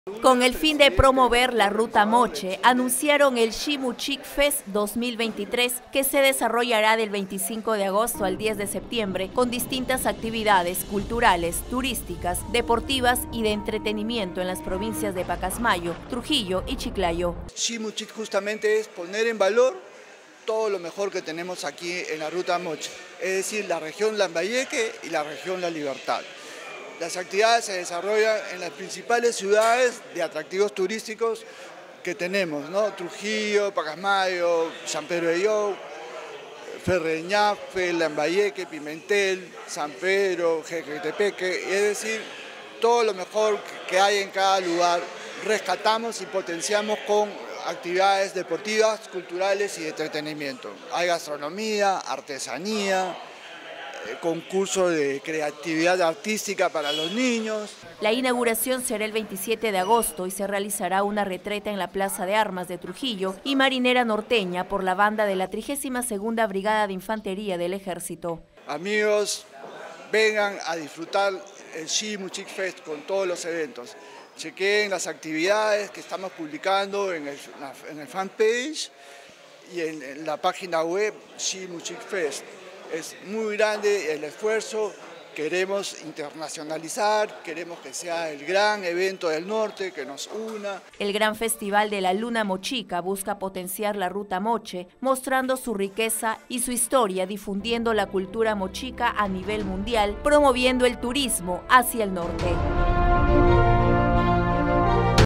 Con el fin de promover la Ruta Moche, anunciaron el Ximuchic Fest 2023, que se desarrollará del 25 de agosto al 10 de septiembre, con distintas actividades culturales, turísticas, deportivas y de entretenimiento en las provincias de Pacasmayo, Trujillo y Chiclayo. Ximuchic justamente es poner en valor todo lo mejor que tenemos aquí en la Ruta Moche, es decir, la región Lambayeque y la región La Libertad. Las actividades se desarrollan en las principales ciudades de atractivos turísticos que tenemos, ¿no? Trujillo, Pacasmayo, San Pedro de Lloc, Ferreñafe, Lambayeque, Pimentel, San Pedro, Jequetepeque, es decir, todo lo mejor que hay en cada lugar rescatamos y potenciamos con actividades deportivas, culturales y de entretenimiento. Hay gastronomía, artesanía, concurso de creatividad artística para los niños. La inauguración será el 27 de agosto y se realizará una retreta en la Plaza de Armas de Trujillo y marinera norteña por la banda de la 32ª Brigada de Infantería del Ejército. Amigos, vengan a disfrutar el Ximuchic Fest con todos los eventos. Chequen las actividades que estamos publicando en el fanpage y en la página web Ximuchic Fest. Es muy grande el esfuerzo, queremos internacionalizar, queremos que sea el gran evento del norte que nos una. El Gran Festival de la Luna Mochica busca potenciar la Ruta Moche, mostrando su riqueza y su historia, difundiendo la cultura mochica a nivel mundial, promoviendo el turismo hacia el norte.